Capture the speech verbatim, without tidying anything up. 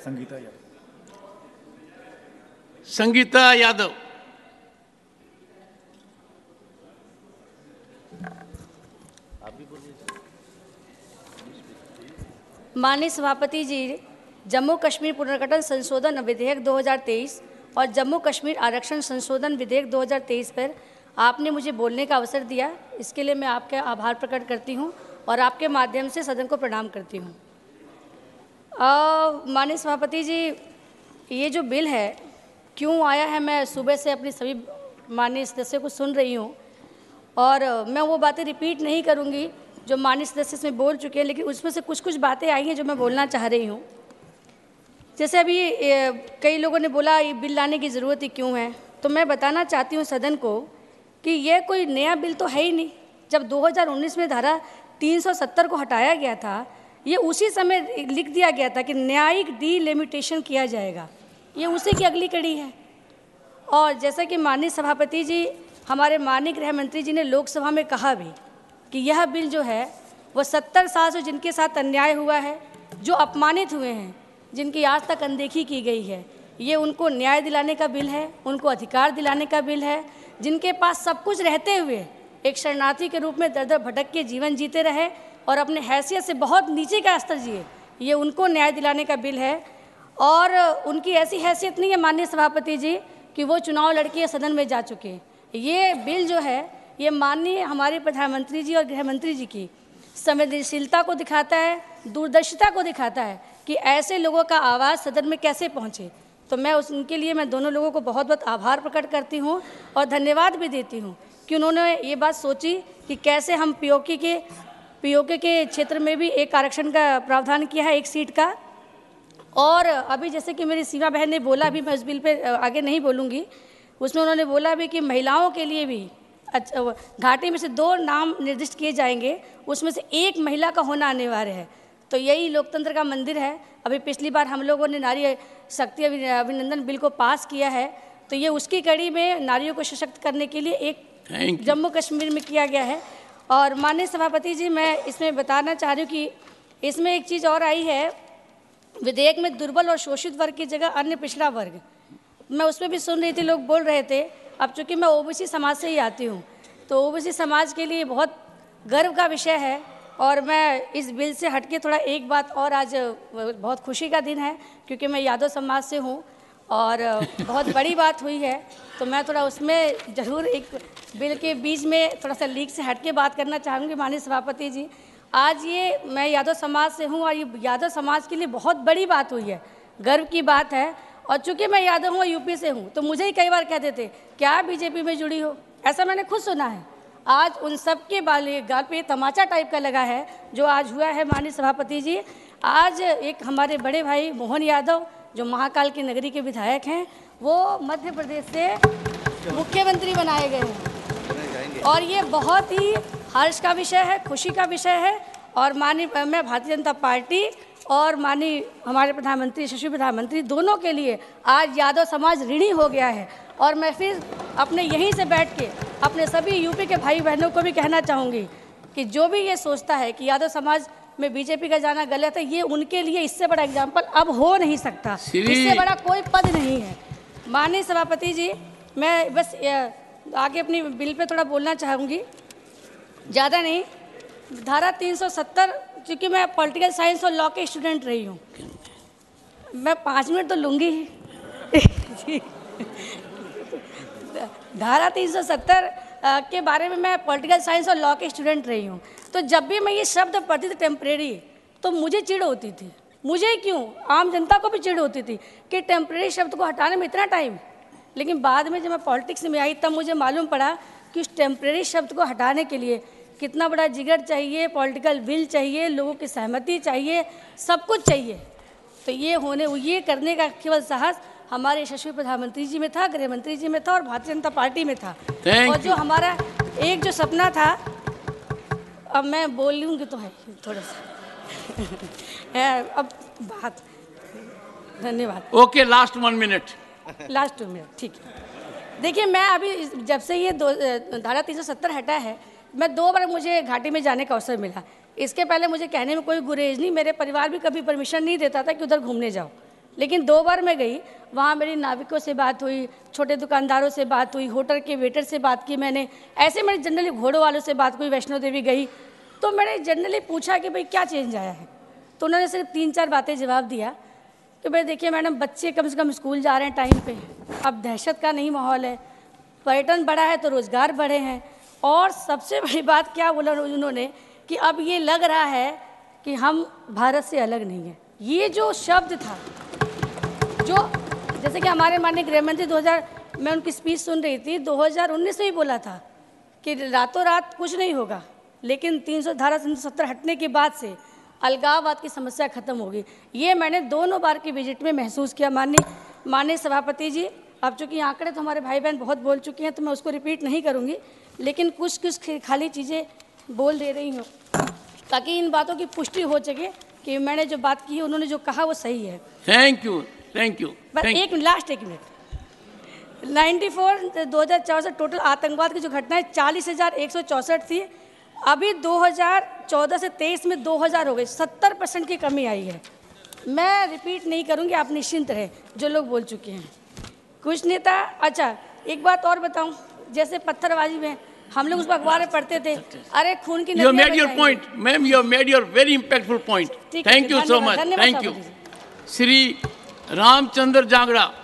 संगीता यादव। संगीता यादव। माननीय सभापति जी, जम्मू कश्मीर पुनर्गठन संशोधन विधेयक दो हज़ार तेईस और जम्मू कश्मीर आरक्षण संशोधन विधेयक दो हज़ार तेईस पर आपने मुझे बोलने का अवसर दिया, इसके लिए मैं आपका आभार प्रकट करती हूं और आपके माध्यम से सदन को प्रणाम करती हूं। माननीय सभापति जी, ये जो बिल है क्यों आया है, मैं सुबह से अपनी सभी माननीय सदस्यों को सुन रही हूँ और मैं वो बातें रिपीट नहीं करूँगी जो माननीय सदस्य इसमें बोल चुके हैं, लेकिन उसमें से कुछ कुछ बातें आई हैं जो मैं बोलना चाह रही हूँ। जैसे अभी कई लोगों ने बोला ये बिल लाने की ज़रूरत ही क्यों है, तो मैं बताना चाहती हूँ सदन को कि यह कोई नया बिल तो है ही नहीं। जब दो हज़ार उन्नीस में धारा तीन सौ सत्तर को हटाया गया था, ये उसी समय लिख दिया गया था कि न्यायिक डिलिमिटेशन किया जाएगा, ये उसी की अगली कड़ी है। और जैसा कि माननीय सभापति जी, हमारे माननीय गृह मंत्री जी ने लोकसभा में कहा भी कि यह बिल जो है वो सत्तर साल से जिनके साथ अन्याय हुआ है, जो अपमानित हुए हैं, जिनकी आज तक अनदेखी की गई है, ये उनको न्याय दिलाने का बिल है, उनको अधिकार दिलाने का बिल है। जिनके पास सब कुछ रहते हुए एक शरणार्थी के रूप में दर दर भटक के जीवन जीते रहे और अपने हैसियत से बहुत नीचे का स्तर जिए, ये उनको न्याय दिलाने का बिल है। और उनकी ऐसी हैसियत नहीं है माननीय सभापति जी कि वो चुनाव लड़के सदन में जा चुके। ये बिल जो है ये माननीय हमारे प्रधानमंत्री जी और गृह मंत्री जी की संवेदनशीलता को दिखाता है, दूरदर्शिता को दिखाता है कि ऐसे लोगों का आवाज़ सदन में कैसे पहुँचे। तो मैं उस उनके लिए मैं दोनों लोगों को बहुत बहुत आभार प्रकट करती हूँ और धन्यवाद भी देती हूँ कि उन्होंने ये बात सोची कि कैसे हम पीओके के पीओके के क्षेत्र में भी एक आरक्षण का प्रावधान किया है, एक सीट का। और अभी जैसे कि मेरी सीमा बहन ने बोला, भी मैं उस बिल पे आगे नहीं बोलूँगी, उसमें उन्होंने बोला भी कि महिलाओं के लिए भी अच्छा घाटी में से दो नाम निर्दिष्ट किए जाएंगे, उसमें से एक महिला का होना अनिवार्य है। तो यही लोकतंत्र का मंदिर है। अभी पिछली बार हम लोगों ने नारी शक्ति अभिनंदन बिल को पास किया है, तो ये उसकी कड़ी में नारियों को सशक्त करने के लिए एक जम्मू कश्मीर में किया गया है। और माननीय सभापति जी, मैं इसमें बताना चाह रही हूँ कि इसमें एक चीज़ और आई है, विधेयक में दुर्बल और शोषित वर्ग की जगह अन्य पिछड़ा वर्ग, मैं उसमें भी सुन रही थी, लोग बोल रहे थे। अब चूँकि मैं ओबीसी समाज से ही आती हूँ, तो ओबीसी समाज के लिए बहुत गर्व का विषय है। और मैं इस बिल से हटके थोड़ा एक बात और, आज बहुत खुशी का दिन है क्योंकि मैं यादव समाज से हूँ और बहुत बड़ी बात हुई है, तो मैं थोड़ा उसमें ज़रूर एक बिल के बीच में थोड़ा सा लीक से हटके बात करना चाहूँगी। माननीय सभापति जी, आज ये मैं यादव समाज से हूँ और ये यादव समाज के लिए बहुत बड़ी बात हुई है, गर्व की बात है। और चूँकि मैं यादव हूँ, यूपी से हूँ, तो मुझे ही कई बार कहते थे क्या आप बीजेपी में जुड़ी हो, ऐसा मैंने खुद सुना है। आज उन सब के बाले गाल पे तमाचा टाइप का लगा है जो आज हुआ है। माननीय सभापति जी, आज एक हमारे बड़े भाई मोहन यादव जो महाकाल की नगरी के विधायक हैं, वो मध्य प्रदेश से मुख्यमंत्री बनाए गए हैं और ये बहुत ही हर्ष का विषय है, खुशी का विषय है। और माननीय मैं भारतीय जनता पार्टी और माननीय हमारे प्रधानमंत्री, यशस्वी प्रधानमंत्री, दोनों के लिए आज यादव समाज ऋणी हो गया है। और मैं फिर अपने यहीं से बैठ के अपने सभी यूपी के भाई बहनों को भी कहना चाहूँगी कि जो भी ये सोचता है कि यादव समाज में बीजेपी का जाना गलत है, ये उनके लिए इससे बड़ा एग्जाम्पल अब हो नहीं सकता, इससे बड़ा कोई पद नहीं है। माननीय सभापति जी, मैं बस आगे अपनी बिल पे थोड़ा बोलना चाहूँगी, ज़्यादा नहीं। धारा तीन सौ सत्तर, चूँकि मैं पॉलिटिकल साइंस और लॉ के स्टूडेंट रही हूँ, मैं पाँच मिनट तो लूँगी ही धारा तीन सौ सत्तर के बारे में मैं पॉलिटिकल साइंस और लॉ के स्टूडेंट रही हूँ, तो जब भी मैं ये शब्द पढ़ती थी टेम्परेरी, तो मुझे चिढ़ होती थी। मुझे क्यों, आम जनता को भी चिढ़ होती थी कि टेम्परेरी शब्द को हटाने में इतना टाइम। लेकिन बाद में जब मैं पॉलिटिक्स में आई तब मुझे मालूम पड़ा कि उस टेम्परेरी शब्द को हटाने के लिए कितना बड़ा जिगर चाहिए, पॉलिटिकल विल चाहिए, लोगों की सहमति चाहिए, सब कुछ चाहिए। तो ये होने ये करने का केवल साहस हमारे यशस्वी प्रधानमंत्री जी में था, गृह मंत्री जी में था और भारतीय जनता पार्टी में था। और जो हमारा एक जो सपना था, अब मैं बोल लूँगी तो है थोड़ा सा अब बात, धन्यवाद। Okay, last one minute last two minute ठीक है। देखिए, मैं अभी जब से ये दो धारा तीन सौ सत्तर हटा है, मैं दो बार मुझे घाटी में जाने का अवसर मिला। इसके पहले मुझे कहने में कोई गुरेज नहीं, मेरे परिवार भी कभी परमिशन नहीं देता था कि उधर घूमने जाओ, लेकिन दो बार मैं गई, वहाँ मेरी नाविकों से बात हुई, छोटे दुकानदारों से बात हुई, होटल के वेटर से बात की मैंने, ऐसे मैंने जनरली घोड़ों वालों से बात हुई, वैष्णो देवी गई तो मैंने जनरली पूछा कि भाई क्या चेंज आया है, तो उन्होंने सिर्फ तीन चार बातें जवाब दिया कि भाई देखिए मैडम, बच्चे कम से कम स्कूल जा रहे हैं टाइम पे, अब दहशत का नहीं माहौल है, पर्यटन बढ़ा है तो रोज़गार बढ़े हैं, और सबसे बड़ी बात क्या बोला उन्होंने कि अब ये लग रहा है कि हम भारत से अलग नहीं हैं। ये जो शब्द था, जो जैसे कि हमारे माननीय गृहमंत्री दो हज़ार, मैं उनकी स्पीच सुन रही थी, दो हज़ार उन्नीस में ही बोला था कि रातों रात कुछ नहीं होगा, लेकिन तीन सौ धारा तीन सौ सत्तर हटने के बाद से अलगाववाद की समस्या खत्म होगी। ये मैंने दोनों बार की विजिट में महसूस किया। माननीय माननीय सभापति जी, अब चूँकि आंकड़े तो हमारे भाई बहन बहुत बोल चुके हैं तो मैं उसको रिपीट नहीं करूँगी, लेकिन कुछ कुछ खाली चीज़ें बोल दे रही हूँ ताकि इन बातों की पुष्टि हो सके कि मैंने जो बात की है, उन्होंने जो कहा वो सही है। Thank you, thank you. बस एक लास्ट एक मिनट, नाइन्टी फोर दो हज़ार चार से टोटल आतंकवाद की जो घटनाएं चालीस हज़ार एक सौ चौंसठ थी, अभी दो हज़ार चौदह से तेईस में दो हज़ार हो गई, सत्तर परसेंट की कमी आई है। मैं रिपीट नहीं करूंगी, आप निश्चिंत रहे, जो लोग बोल चुके हैं कुछ नेता। अच्छा एक बात और बताऊं, जैसे पत्थरबाजी में हम लोग उसको अखबार में पढ़ते थे, अरे खून की You have नदियां made your बह point, जाएंगी। ma'am. You have made your very impactful point. ठीक है, Thank you so धन्यवाद, much. धन्यवाद Thank you. सभापति जी। श्री रामचंद्र जांगड़ा।